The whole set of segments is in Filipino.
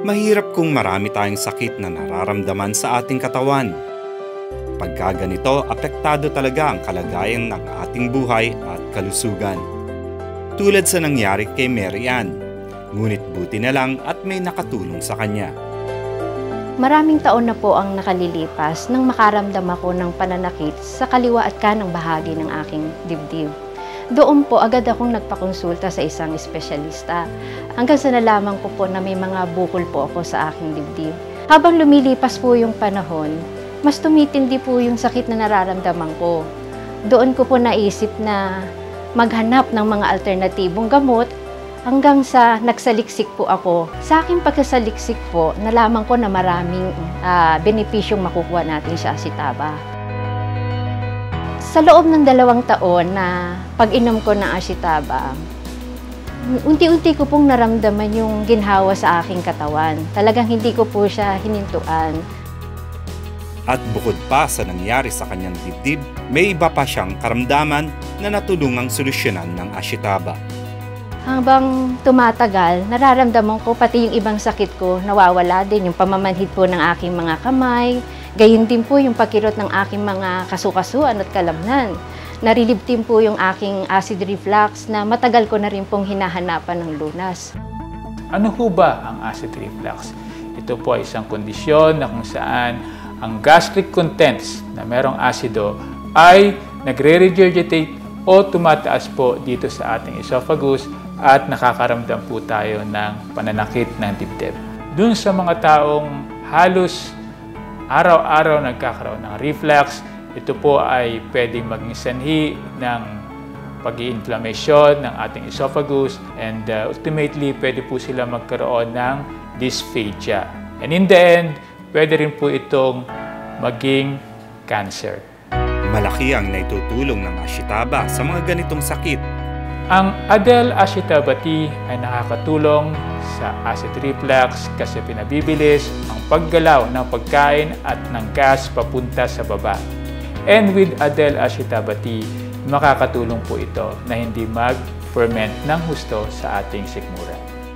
Mahirap kung marami tayong sakit na nararamdaman sa ating katawan. Pagka ganito, apektado talaga ang kalagayan ng ating buhay at kalusugan. Tulad sa nangyari kay Mary Ann, ngunit buti na lang at may nakatulong sa kanya. Maraming taon na po ang nakalilipas nang makaramdam ako ng pananakit sa kaliwa at kanang bahagi ng aking dibdib. Doon po agad akong nagpakonsulta sa isang espesyalista hanggang sa nalaman ko po na may mga bukol po ako sa aking dibdib. Habang lumilipas po yung panahon, mas tumitindi po yung sakit na nararamdaman ko. Doon ko po naisip na maghanap ng mga alternatibong gamot hanggang sa nagsaliksik po ako. Sa aking pagkasaliksik po, nalaman ko na maraming benepisyong makukuha natin sa Ashitaba. Sa loob ng 2 taon na pag-inom ko ng Ashitaba, unti-unti ko pong naramdaman yung ginhawa sa aking katawan. Talagang hindi ko po siya hinintuan. At bukod pa sa nangyari sa kanyang dibdib, may iba pa siyang karamdaman na natulungang solusyonan ng Ashitaba. Habang tumatagal, nararamdaman ko pati yung ibang sakit ko nawawala din. Yung pamamanhid po ng aking mga kamay, gayon din po yung pagkirot ng aking mga kasukasuan at kalamnan. Narilib din po yung aking acid reflux na matagal ko na rin pong hinahanapan ng lunas. Ano ho ba ang acid reflux? Ito po ay isang kondisyon na kung saan ang gastric contents na merong asido ay nagre-regurgitate o tumataas po dito sa ating esophagus at nakakaramdam po tayo ng pananakit ng dibdib. Dun sa mga taong halos araw-araw nagkakaroon ng reflux, ito po ay pwedeng maging sanhi ng pag-i-inflammation ng ating esophagus and ultimately pwede po sila magkaroon ng dysphagia. And in the end, pwede rin po itong maging cancer. Malaki ang naitutulong ng Ashitaba sa mga ganitong sakit. Ang Adel Ashitaba tea ay nakakatulong sa acid reflux kasi pinabibilis ang paggalaw ng pagkain at ng gas papunta sa baba. And with Adel Ashitaba tea, makakatulong po ito na hindi mag-ferment ng husto sa ating sikmura.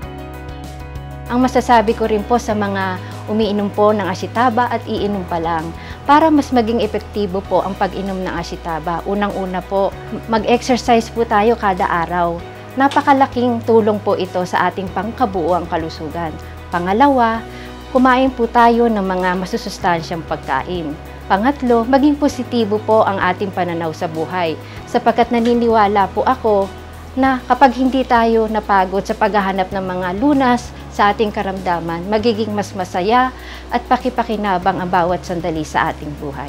Ang masasabi ko rin po sa mga umiinom po ng Ashitaba at iinom pa lang, para mas maging epektibo po ang pag-inom ng Ashitaba. Unang-una po, mag-exercise po tayo kada araw. Napakalaking tulong po ito sa ating pangkabuuang kalusugan. Pangalawa, kumain po tayo ng mga masusustansyang pagkain. Pangatlo, maging positibo po ang ating pananaw sa buhay, sapagkat naniniwala po ako na kapag hindi tayo napagod sa paghahanap ng mga lunas sa ating karamdaman, magiging mas masaya at pakipakinabang ang bawat sandali sa ating buhay.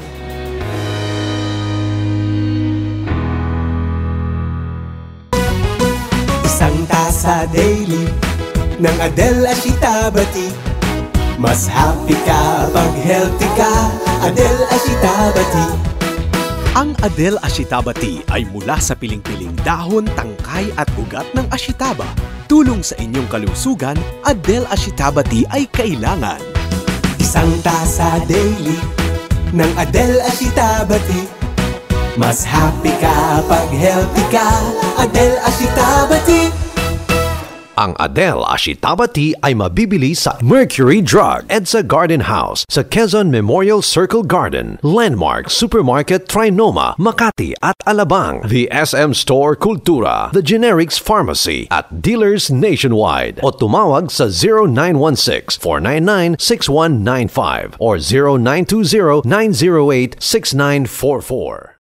Isang tasa daily ng Adel Ashitaba tea. Mas happy ka pag healthy ka, Adel Ashitaba tea. Ang Adel Ashitaba tea ay mula sa piling-piling dahon, tangkay at ugat ng Ashitaba. Tulong sa inyong kalusugan, Adel Ashitaba tea ay kailangan. Isang tasa daily ng Adel Ashitaba tea. Mas happy ka pag healthy ka, Adel Ashitaba tea. Ang Adel Ashitaba tea ay mabibili sa Mercury Drug, EDSA Garden House, sa Quezon Memorial Circle Garden, Landmark Supermarket Trinoma, Makati at Alabang, the SM Store Kultura, the Generics Pharmacy at dealers nationwide. O tumawag sa 0916-499-6195 or 0920-908-6944.